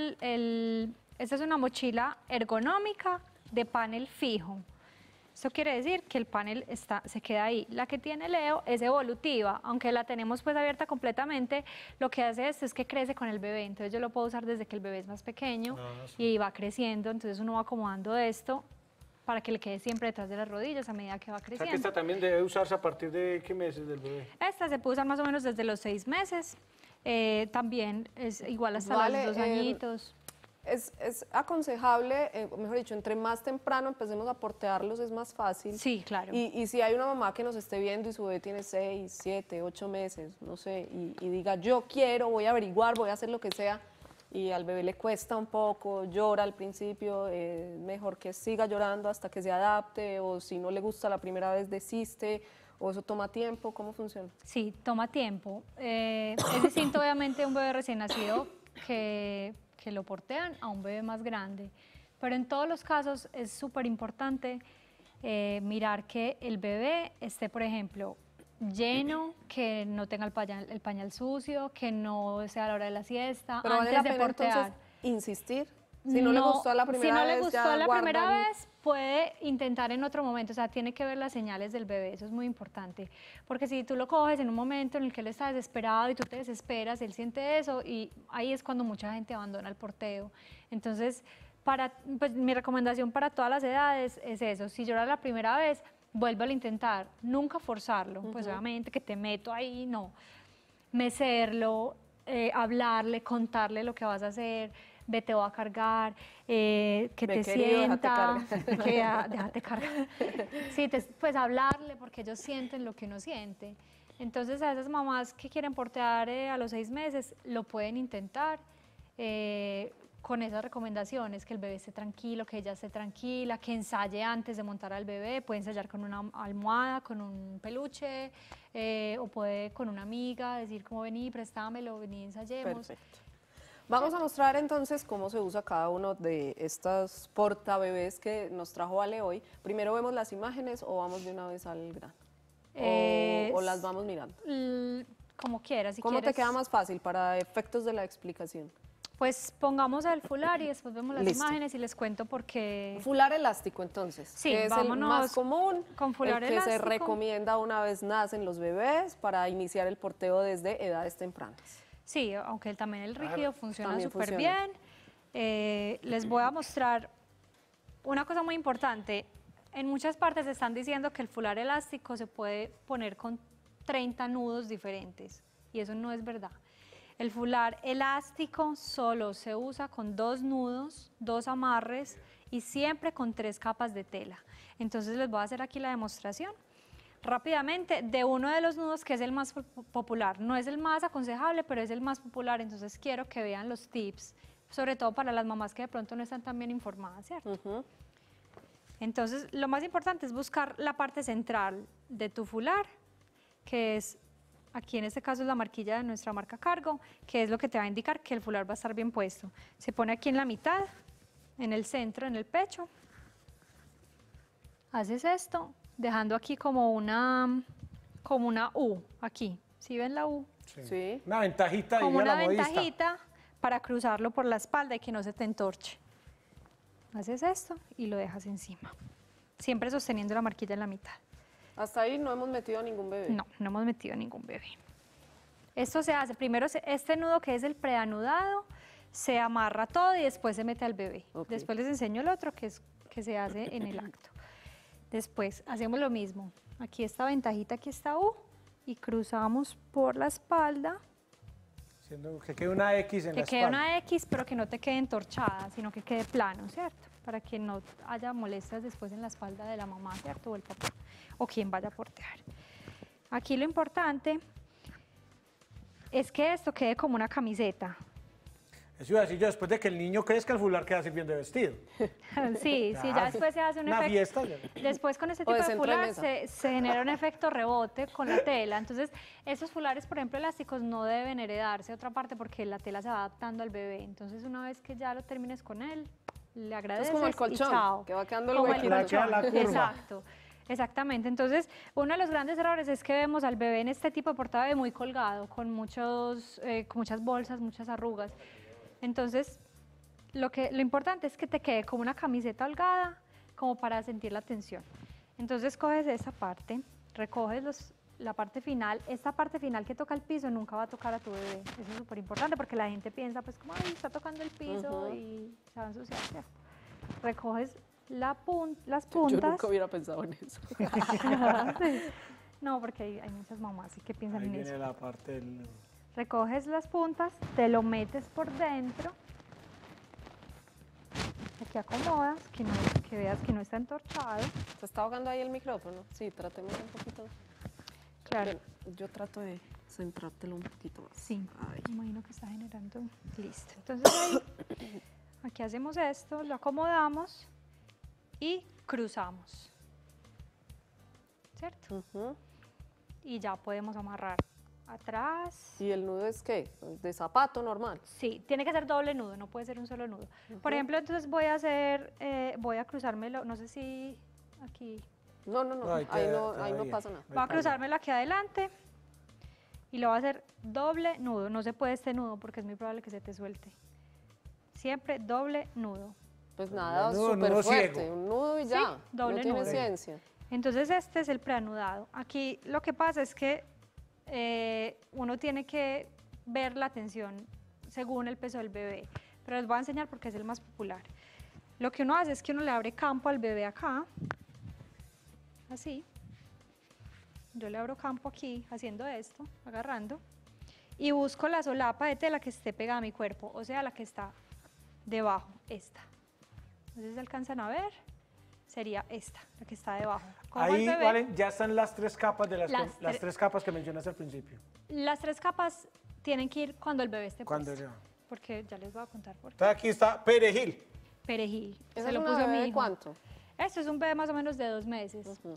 Esta es una mochila ergonómica de panel fijo. Eso quiere decir que el panel se queda ahí. La que tiene Leo es evolutiva, aunque la tenemos pues abierta completamente. Lo que hace esto es que crece con el bebé, entonces yo lo puedo usar desde que el bebé es más pequeño y va creciendo, entonces uno va acomodando esto para que le quede siempre detrás de las rodillas a medida que va O sea creciendo. que esta también debe usarse a partir de qué meses del bebé. Esta se puede usar más o menos desde los 6 meses, también es igual hasta Vale, los 2 añitos. Es aconsejable, mejor dicho, entre más temprano empecemos a portearlos es más fácil. Sí, claro. Y si hay una mamá que nos esté viendo y su bebé tiene 6, 7, 8 meses, no sé, y diga yo quiero, voy a averiguar, voy a hacer lo que sea, y al bebé le cuesta un poco, llora al principio, mejor que siga llorando hasta que se adapte, o si no le gusta la primera vez desiste, o eso toma tiempo, ¿cómo funciona? Sí, toma tiempo. Es distinto obviamente un bebé recién nacido que lo portean a un bebé más grande, pero en todos los casos es súper importante mirar que el bebé esté, por ejemplo, lleno, que no tenga el pañal sucio, que no sea a la hora de la siesta, Pero vale antes la de pena portear. entonces insistir. Si no le gustó la primera si no vez, le gustó ya la guardan. primera vez, puede intentar en otro momento, o sea, tiene que ver las señales del bebé, eso es muy importante, porque si tú lo coges en un momento en el que él está desesperado y tú te desesperas, él siente eso y ahí es cuando mucha gente abandona el porteo. Entonces, pues, mi recomendación para todas las edades es eso, si llora la primera vez, vuélvelo a intentar, nunca forzarlo, pues obviamente que te meto ahí, no, mecerlo, hablarle, contarle lo que vas a hacer, ve, te voy a cargar, que Ve, te querido, sienta, déjate cargar. déjate cargar. Sí, pues hablarle porque ellos sienten lo que uno siente. Entonces a esas mamás que quieren portear a los 6 meses, lo pueden intentar con esas recomendaciones, que el bebé esté tranquilo, que ella esté tranquila, que ensaye antes de montar al bebé, puede ensayar con una almohada, con un peluche, o puede con una amiga decir como vení, préstamelo, vení, ensayemos. Perfecto. Vamos a mostrar entonces cómo se usa cada uno de estos portabebés que nos trajo Ale hoy. Primero vemos las imágenes o vamos de una vez al grano. O las vamos mirando. Como quieras, si ¿Cómo quieres. te queda más fácil para efectos de la explicación? Pues pongamos el fular y después vemos las Listo. imágenes y les cuento por qué. Fular elástico entonces, Sí, que es el vámonos más común, con fular el que se elástico. recomienda una vez nacen los bebés para iniciar el porteo desde edades tempranas. Sí, aunque también el rígido funciona también súper funciona. bien. Les voy a mostrar una cosa muy importante. En muchas partes están diciendo que el fular elástico se puede poner con 30 nudos diferentes y eso no es verdad. El fular elástico solo se usa con 2 nudos, 2 amarres y siempre con 3 capas de tela. Entonces les voy a hacer aquí la demostración rápidamente de uno de los nudos que es el más popular. No es el más aconsejable, pero es el más popular, entonces quiero que vean los tips, sobre todo para las mamás que de pronto no están tan bien informadas, ¿cierto? Entonces, lo más importante es buscar la parte central de tu fular, que es, aquí en este caso es la marquilla de nuestra marca Cargo, que es lo que te va a indicar que el fular va a estar bien puesto. Se pone aquí en la mitad, en el centro, en el pecho. Haces esto, dejando aquí como una U, aquí. ¿Sí ven la U? Sí. Una ventajita, Como diría una la modista. ventajita para cruzarlo por la espalda y que no se te entorche. Haces esto y lo dejas encima, siempre sosteniendo la marquilla en la mitad. Hasta ahí no hemos metido a ningún bebé. No, no hemos metido ningún bebé. Esto se hace, primero este nudo que es el preanudado, se amarra todo y después se mete al bebé. Ok. Después les enseño el otro que se hace en el acto. Después hacemos lo mismo, aquí esta ventajita, aquí está U y cruzamos por la espalda. Haciendo que quede una X en la Que quede espalda. una X, pero que no te quede entorchada, sino que quede plano, ¿cierto? Para que no haya molestias después en la espalda de la mamá, ¿cierto? O el papá, o quien vaya a portear. Aquí lo importante es que esto quede como una camiseta. Eso iba a decir yo, después de que el niño crezca, el fular queda sirviendo de vestido. Sí, sí, ya después se hace un Una efecto. fiesta. Después con este O tipo de de centro de fular mesa. se genera un efecto rebote con la tela. Entonces, esos fulares, por ejemplo, elásticos, no deben heredarse a otra parte porque la tela se va adaptando al bebé. Entonces, una vez que ya lo termines con él, le agradeces como el y colchón, chao. que va quedando el Como el huequito. Le queda la colchón, curva. exacto. Exactamente, entonces uno de los grandes errores es que vemos al bebé en este tipo de portabebé muy colgado, con muchas bolsas, muchas arrugas. Entonces, lo importante es que te quede como una camiseta holgada, como para sentir la tensión. Entonces coges esa parte, recoges la parte final, esta parte final que toca el piso nunca va a tocar a tu bebé. Eso es súper importante porque la gente piensa, pues como, ay, está tocando el piso y se va a ensuciar, ¿cierto? Recoges las Yo puntas. nunca hubiera pensado en eso. Sí. No, porque hay muchas mamás que piensan Ahí en viene eso. la parte del... Recoges las puntas, te lo metes por dentro. Aquí acomodas, que veas que no está entorchado. ¿Se está ahogando ahí el micrófono? Sí, tratemos un poquito. Claro. Ven, yo trato de centrártelo un poquito más. Sí, Ahí. me imagino que está generando. Listo. Entonces ahí, aquí hacemos esto, lo acomodamos y cruzamos. ¿Cierto? Ujú. Y ya podemos amarrar atrás. ¿Y el nudo es qué? ¿De zapato normal? Sí, tiene que ser doble nudo, no puede ser un solo nudo. Por ejemplo, entonces voy a cruzármelo, no sé si aquí, No, no, no. No, ahí ahí queda- no, queda ahí no bien. pasa nada. voy a cruzármelo aquí adelante y lo voy a hacer doble nudo. No se puede este nudo porque es muy probable que se te suelte. Siempre doble nudo. Pues nada, nudo, súper nudo fuerte. ciego. Un nudo y ya. doble no tiene nudo. ciencia. Entonces este es el preanudado. Aquí lo que pasa es que uno tiene que ver la tensión según el peso del bebé, pero les voy a enseñar porque es el más popular. Lo que uno hace es que uno le abre campo al bebé acá, así. Yo le abro campo aquí haciendo esto, agarrando, y busco la solapa de tela que esté pegada a mi cuerpo, o sea, la que está debajo, esta. Entonces, ¿se alcanzan a ver? Sería esta, la que está debajo. Cojo al Ahí, bebé. Valen, ya están las 3 capas de las Las 3 capas que mencionaste al principio. Las 3 capas tienen que ir cuando el bebé esté Cuando puesto, ya. porque ya les voy a contar por qué. Entonces aquí está perejil. Perejil. ¿Esa Se es lo una puso bebé mi de hijo. cuánto? Esto es un bebé más o menos de 2 meses. Ujú.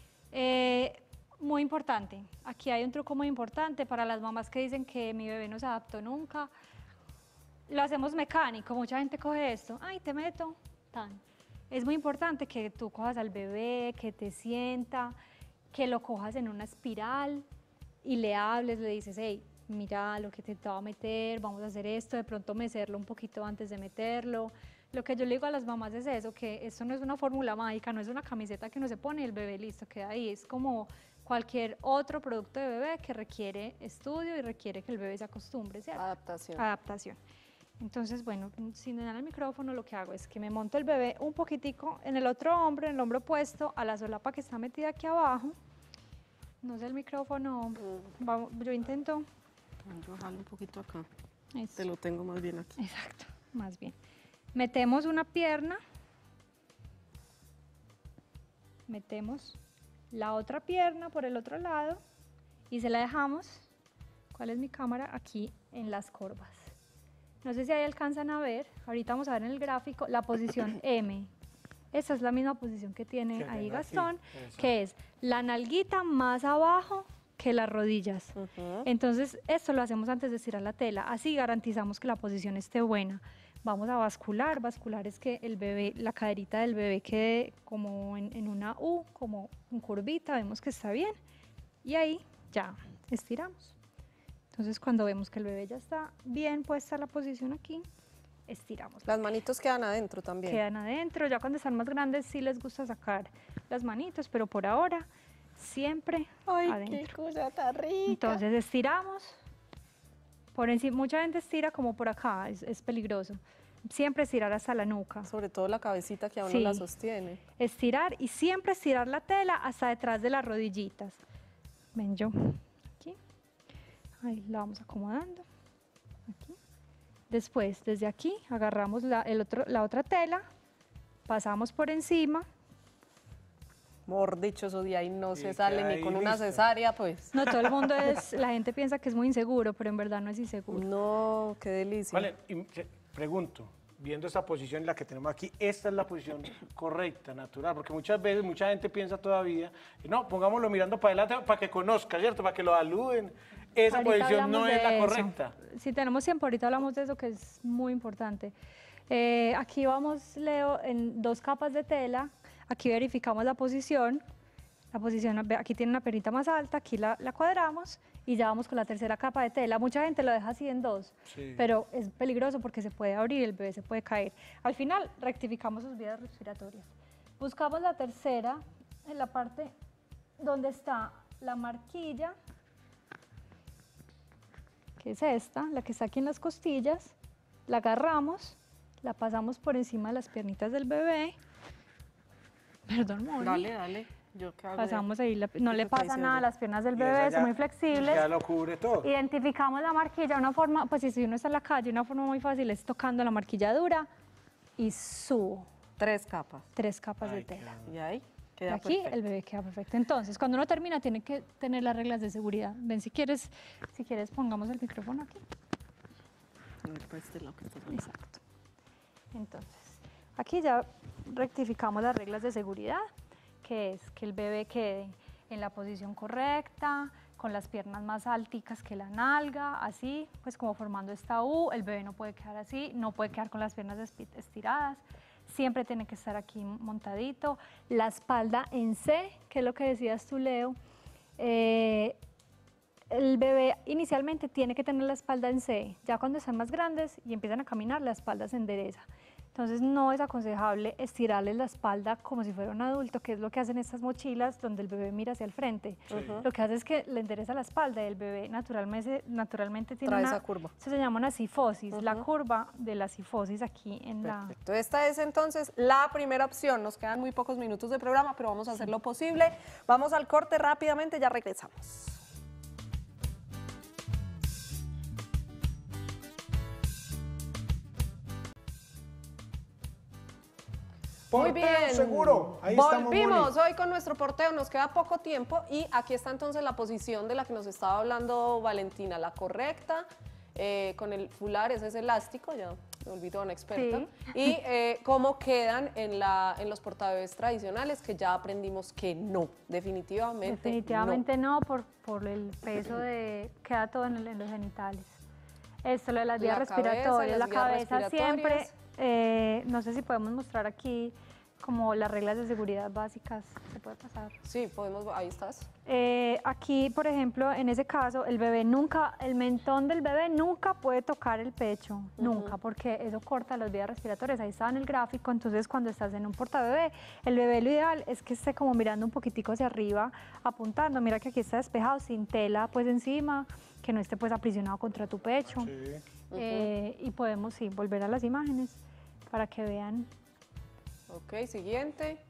Muy importante. Aquí hay un truco muy importante para las mamás que dicen que mi bebé no se adaptó nunca. Lo hacemos mecánico. Mucha gente coge esto. Ay, te meto. Tan. Es muy importante que tú cojas al bebé, que te sienta, que lo cojas en una espiral y le hables, le dices, hey, mira lo que te va a meter, vamos a hacer esto, de pronto mecerlo un poquito antes de meterlo. Lo que yo le digo a las mamás es eso, que esto no es una fórmula mágica, no es una camiseta que uno se pone y el bebé listo, queda ahí. Es como cualquier otro producto de bebé que requiere estudio y requiere que el bebé se acostumbre, ¿cierto? Adaptación. Adaptación. Entonces, bueno, sin dañar el micrófono, lo que hago es que me monto el bebé un poquitico en el otro hombro, en el hombro opuesto a la solapa que está metida aquí abajo. No sé el micrófono, yo intento. Yo jalo un poquito acá. Eso. Te lo tengo más bien aquí. Exacto, más bien. Metemos una pierna, metemos la otra pierna por el otro lado y se la dejamos, ¿cuál es mi cámara? Aquí en las corvas. No sé si ahí alcanzan a ver, ahorita vamos a ver en el gráfico la posición M. Esa es la misma posición que tiene ahí Gastón, que es la nalguita más abajo que las rodillas. Entonces, esto lo hacemos antes de estirar la tela, así garantizamos que la posición esté buena. Vamos a bascular, bascular es que el bebé, la caderita del bebé quede como en una U, como en curvita, vemos que está bien, y ahí ya estiramos. Entonces, cuando vemos que el bebé ya está bien puesta la posición aquí, estiramos. Las manitos quedan adentro también. Quedan adentro, ya cuando están más grandes sí les gusta sacar las manitos, pero por ahora siempre adentro. ¡Qué cosa tan rica! Entonces estiramos, por encima, mucha gente estira como por acá, es peligroso. Siempre estirar hasta la nuca. Sobre todo la cabecita que a uno la sostiene. Estirar y siempre estirar la tela hasta detrás de las rodillitas. Ven yo, aquí, ahí la vamos acomodando, aquí. Después, desde aquí, agarramos la otra tela, pasamos por encima. Mejor dicho, eso de ahí no se sale ni con una cesárea, pues. No, todo el mundo la gente piensa que es muy inseguro, pero en verdad no es inseguro. No, qué delicia. Vale, y pregunto, viendo esta posición, la que tenemos aquí, esta es la posición correcta, natural, porque muchas veces mucha gente piensa todavía, no, pongámoslo mirando para adelante para que conozca, ¿cierto? Para que lo saluden. Esa Ahorita posición no hablamos es la de eso. correcta. Si tenemos tiempo, ahorita hablamos de eso, que es muy importante. Aquí vamos, Leo, en 2 capas de tela. Aquí verificamos la posición, aquí tiene una perita más alta, aquí la cuadramos y ya vamos con la tercera capa de tela. Mucha gente lo deja así en 2, pero es peligroso porque se puede abrir, el bebé se puede caer. Al final rectificamos sus vías respiratorias. Buscamos la tercera en la parte donde está la marquilla, que es esta, la que está aquí en las costillas, la agarramos, la pasamos por encima de las piernitas del bebé. Perdón, Moni. Dale, dale. Yo qué hago. Pasamos ahí, no le pasa nada a las piernas del bebé, son muy flexibles. Ya lo cubre todo. Identificamos la marquilla, una forma, pues si uno está en la calle, una forma muy fácil es tocando la marquilla dura y subo. 3 capas. 3 capas de tela. Y ahí queda Aquí perfecto. el bebé queda perfecto. Entonces, cuando uno termina, tiene que tener las reglas de seguridad. Ven, si quieres pongamos el micrófono aquí. Exacto. Entonces, aquí ya rectificamos las reglas de seguridad, que es que el bebé quede en la posición correcta, con las piernas más alticas que la nalga, así, pues como formando esta U. El bebé no puede quedar así, no puede quedar con las piernas estiradas, siempre tiene que estar aquí montadito. La espalda en C, que es lo que decías tú, Leo. El bebé inicialmente tiene que tener la espalda en C, ya cuando están más grandes y empiezan a caminar, la espalda se endereza. Entonces no es aconsejable estirarles la espalda como si fuera un adulto, que es lo que hacen estas mochilas donde el bebé mira hacia el frente. Lo que hace es que le endereza la espalda y el bebé naturalmente tiene esa curva. Eso se llama una cifosis, la curva de la cifosis aquí en Perfecto. Esta es entonces la primera opción. Nos quedan muy pocos minutos de programa, pero vamos a hacer lo posible. Vamos al corte rápidamente, ya regresamos. Muy bien, seguro. Ahí volvimos hoy con nuestro porteo, nos queda poco tiempo y aquí está entonces la posición de la que nos estaba hablando Valentina, la correcta, con el fular, ese es elástico, ya me volví toda una experta, y cómo quedan en los portabebés tradicionales, que ya aprendimos que no, definitivamente no, por el peso queda todo en los genitales. Esto, lo de las vías respiratorias, la cabeza siempre, no sé si podemos mostrar aquí como las reglas de seguridad básicas. ¿Se puede pasar? Sí, podemos, ahí estás. Aquí, por ejemplo, en ese caso, el mentón del bebé nunca puede tocar el pecho, nunca, porque eso corta las vías respiratorias. Ahí está en el gráfico. Entonces, cuando estás en un portabebé, el bebé lo ideal es que esté como mirando un poquitico hacia arriba, apuntando. Mira que aquí está despejado, sin tela pues encima, que no esté pues aprisionado contra tu pecho. Sí. Y podemos, sí, volver a las imágenes para que vean. Ok, siguiente.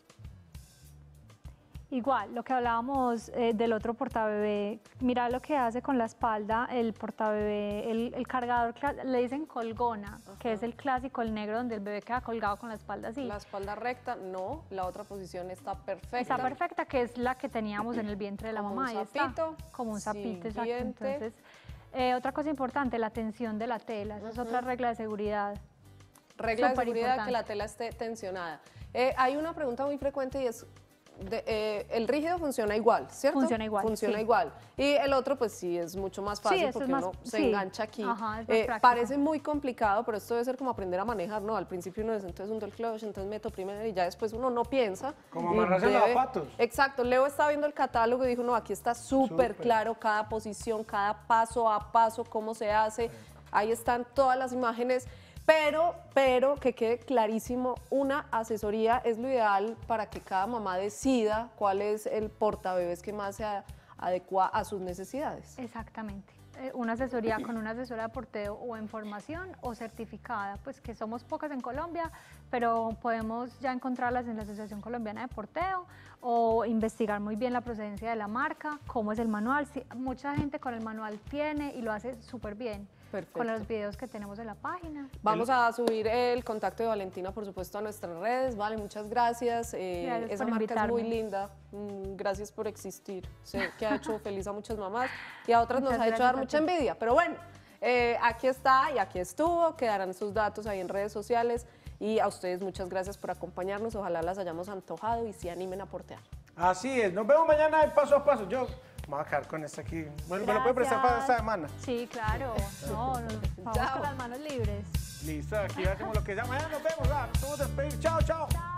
Igual, lo que hablábamos del otro portabebé, mira lo que hace con la espalda el portabebé, el cargador, le dicen colgona, que es el clásico, el negro, donde el bebé queda colgado con la espalda así. La espalda recta, no, la otra posición está perfecta. Está perfecta, que es la que teníamos en el vientre de la mamá. Como un sapito. Como un sapito, exacto. Siguiente. Entonces, otra cosa importante, la tensión de la tela, esa es otra regla de seguridad. Regla de seguridad, que la tela esté tensionada. Hay una pregunta muy frecuente y es, el rígido funciona igual, ¿cierto? Funciona igual, Funciona sí. igual. Y el otro, pues sí, es mucho más fácil, Sí, porque es más, uno se sí. engancha aquí. Ajá, es más práctico. Parece muy complicado, pero esto debe ser como aprender a manejar, ¿no? Al principio uno dice, entonces hundo el clutch, entonces meto primero y ya después uno no piensa. Como y amarrarse los zapatos. Exacto, Leo estaba viendo el catálogo y dijo, no, aquí está súper claro cada posición, cada paso a paso, cómo se hace. Ahí están todas las imágenes. Pero que quede clarísimo, una asesoría es lo ideal para que cada mamá decida cuál es el portabebés que más se adecua a sus necesidades. Exactamente. Una asesoría con una asesora de porteo o en formación o certificada, pues que somos pocas en Colombia, pero podemos ya encontrarlas en la Asociación Colombiana de Porteo o investigar muy bien la procedencia de la marca, cómo es el manual. Sí, mucha gente con el manual tiene y lo hace súper bien. Perfecto. Con los videos que tenemos en la página. Vamos a subir el contacto de Valentina, por supuesto, a nuestras redes. Vale, muchas gracias. Gracias Esa por marca invitarme. es muy linda. Gracias por existir. Sé que ha hecho feliz a muchas mamás y a otras nos Muchas ha hecho gracias dar a mucha ti. envidia. Pero bueno, aquí está y aquí estuvo. Quedarán sus datos ahí en redes sociales. Y a ustedes muchas gracias por acompañarnos. Ojalá las hayamos antojado y se animen a portear. Así es, nos vemos mañana en Paso a Paso. Yo me voy a quedar con este aquí. ¿Me lo puede prestar para esta semana? Sí, claro. No, vamos Chao. con las manos libres. Listo, aquí hacemos lo que ya. Mañana nos vemos. Vamos a despedir. Chao, chao.